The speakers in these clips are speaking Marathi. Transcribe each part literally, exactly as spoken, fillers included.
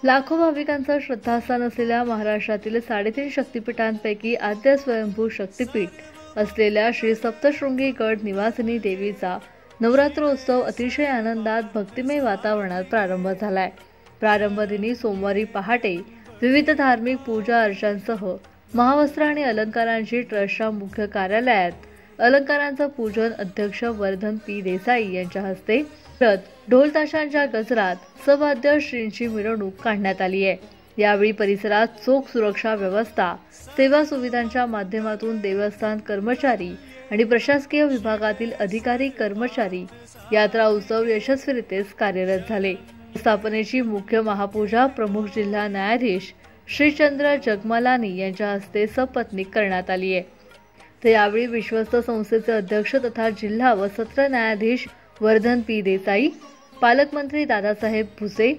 लाखो भाविकांचा श्रद्धास्थान असलेल्या महाराष्ट्रातील साडेतीन शक्तिपीठांपैकी आद्य स्वयंभू शक्तिपीठ असलेल्या श्री सप्तशृंगी गड निवासिनी देवीचा नवरात्रोत्सव अतिशय आनंदात भक्तिमय वातावरणात प्रारंभ झालाय। प्रारंभ दिनी सोमवारी पहाटे विविध धार्मिक पूजा अर्चांसह महावस्त्र आणि अलंकारांची ट्रस्टच्या मुख्य कार्यालयात अलंकारांचं पूजन अध्यक्ष वर्धन पी देसाई यांच्या हस्ते करत ढोल ताशांच्या गजरात सवाद्य श्रींची मिरवणूक काढण्यात आली आहे। यावेळी परिसरात चोख सुरक्षा व्यवस्था, सेवा सुविधांच्या माध्यमातून देवस्थान कर्मचारी आणि प्रशासकीय विभागातील अधिकारी कर्मचारी यात्रा उत्सव यशस्वीरित्या कार्यरत झाले। स्थापनेची मुख्य महापूजा प्रमुख जिल्हा न्यायाधीश श्रीचंद्र जगमालानी यांच्या हस्ते सपत्नीक करण्यात आली आहे। तर यावेळी विश्वस्त संस्थेचे अध्यक्ष तथा जिल्हा व सत्र न्यायाधीश वर्धन पी देसाई, पालकमंत्री दादासाहेब भुसे,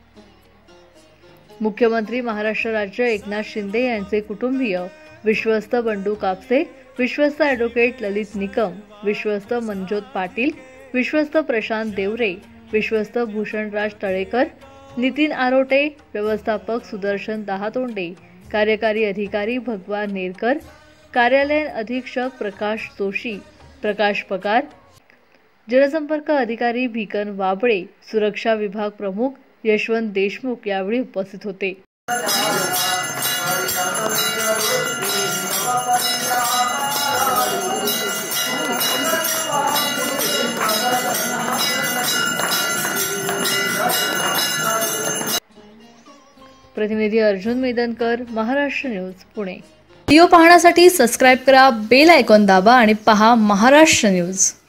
मुख्यमंत्री महाराष्ट्र राज्य एकनाथ शिंदे यांचे कुटुंबीय, विश्वस्त बंडू कापसे, विश्वस्त ॲडव्होकेट ललित निकम, विश्वस्त मनजोत पाटील, विश्वस्त प्रशांत देवरे, विश्वस्त भूषणराज तळेकर, नितीन आरोटे, व्यवस्थापक सुदर्शन दहातोंडे, कार्यकारी अधिकारी भगवान नेरकर, कार्यालयीन अधीक्षक प्रकाश जोशी, प्रकाश पगार, जनसंपर्क अधिकारी भिकन वाबळे, सुरक्षा विभाग प्रमुख यशवंत देशमुख यावेळी उपस्थित होते। प्रतिनिधी अर्जुन मेदनकर, महाराष्ट्र न्यूज, पुणे। व्हिडिओ पाहण्यासाठी सबस्क्राइब करा, बेल आयकॉन दाबा आणि पहा महाराष्ट्र न्यूज।